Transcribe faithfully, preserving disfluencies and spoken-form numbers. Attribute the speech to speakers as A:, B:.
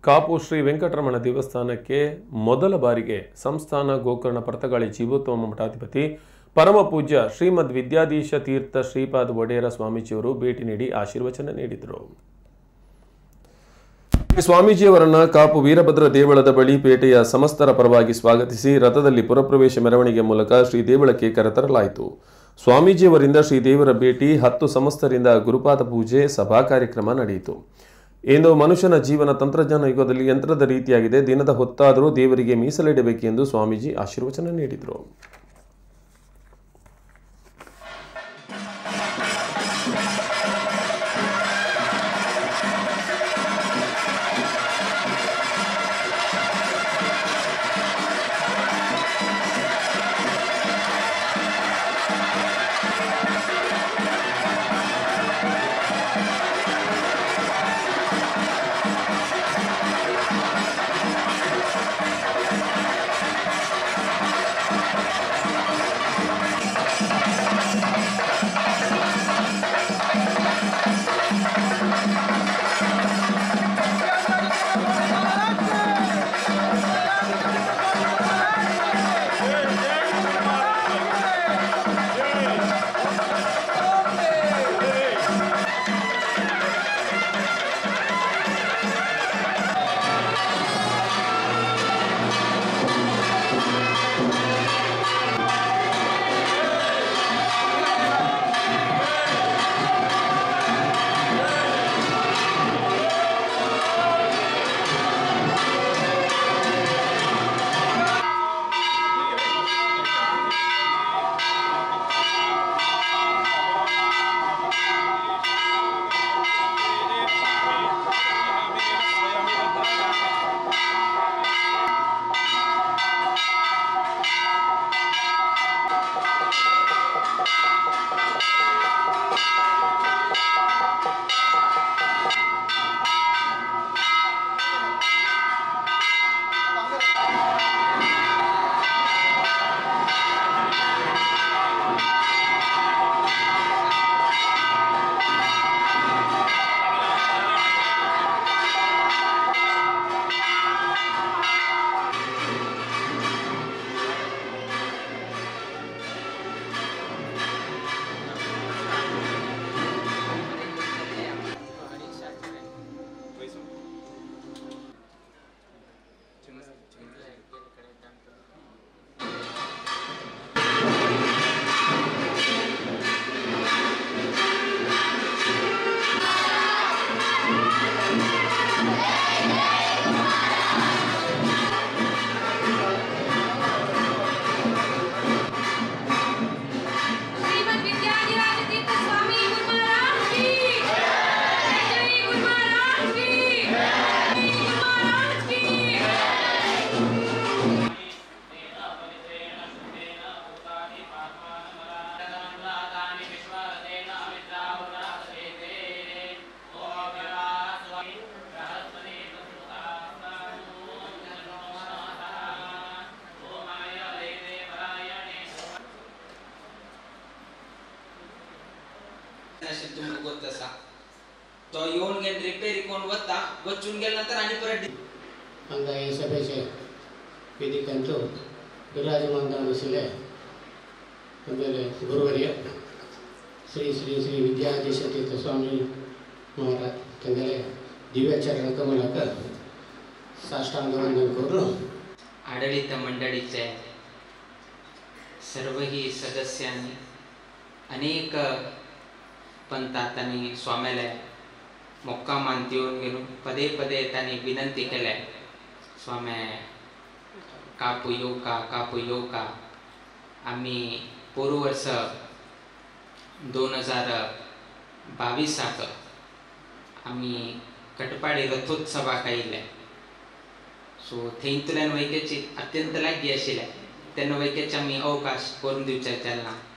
A: ಕಾಪು ಶ್ರೀ ವೆಂಕಟರಮಣ ದೇವಸ್ಥಾನಕ್ಕೆ ಮೊದಲ ಬಾರಿಗೆ ಸಂಸ್ಥಾನ ಗೋಕರ್ಣ ಪರ್ತಗಾಳಿ ಜೀವೋತ್ತಮ ಮಠಾಧಿಪತಿ ಪರಮ ಪೂಜ್ಯ ಶ್ರೀಮದ್ ವಿದ್ಯಾಧೀಶ ತೀರ್ಥ ಶ್ರೀಪಾದ ಒಡೆಯರ ಸ್ವಾಮೀಜಿಯವರು ಭೇಟಿ ನೀಡಿ ಆಶೀರ್ವಚನ ನೀಡಿದರು. ಸ್ವಾಮೀಜಿಯವರನ್ನ ಕಾಪು ವೀರಭದ್ರ ದೇವಳದ ಬಳಿ ಪೇಟೆಯ ಸಮಸ್ತರ ಪರವಾಗಿ ಸ್ವಾಗತಿಸಿ ರಥದಲ್ಲಿ ಪುರಪ್ರವೇಶ ಮೆರವಣಿಗೆ ಮೂಲಕ ಶ್ರೀ ದೇವಳಕ್ಕೆ ಕರೆತರಲಾಯಿತು. ಸ್ವಾಮೀಜಿಯವರಿಂದ ಶ್ರೀ ದೇವರ ಭೇಟಿ, ಹತ್ತು ಸಮಸ್ತರಿಂದ ಗುರುಪಾದ ಪೂಜೆ, ಸಭಾ ಕಾರ್ಯಕ್ರಮ ನಡೆಯಿತು. ಇಂದು ಮನುಷ್ಯನ ಜೀವನ ತಂತ್ರಜ್ಞಾನ ಯುಗದಲ್ಲಿ ಯಂತ್ರದ ರೀತಿಯಾಗಿದೆ. ದಿನದ ಹೊತ್ತಾದರೂ ದೇವರಿಗೆ ಮೀಸಲಿಡಬೇಕೆಂದು ಸ್ವಾಮೀಜಿ ಆಶೀರ್ವಚನ ನೀಡಿದರು.
B: तुमको गोत्ता सा तो योन गेन रिपेरी कोण वत्ता बच्चून गेल्यानंतर आणि परत
C: अंदा या सभेचे ವೇದಿಕಂತೂ ವಿರಾಜಮಾನ ಅನಿಸಲೇ ಆಮೇಲೆ ಗುರುವರಿಯ ಶ್ರೀ ಶ್ರೀ ಶ್ರೀ ವಿದ್ಯಾಧೀಶ ತೀರ್ಥ ಸ್ವಾಮಿ ಮಹಾರಾಜ್ ತಂಗಲೆ ದಿವ್ಯಾಚರಣ ಮೂಲಕ ಸಾಷ್ಟಾಂಗ ವಂದನೆ ಕೋರು
B: आडळित मंडळीचे सर्वही सदस्यांनी अनेक पंथांनी स्वाम्याला मोक्कामान देऊन घेऊन पदे पदे त्यांनी विनंती केल्या स्वाम्या कापू येऊ का कापू येऊ का. आम्ही पूर्व वर्ष दोन हजार बावीसाक आम्ही कटपाडी रथोत्सवा कायले सो थंयतल्यान वैकेची अत्यंत लागीं आशिल्ले तेन्ना वैकेचे आमी अवकाश करून दिवचे चलना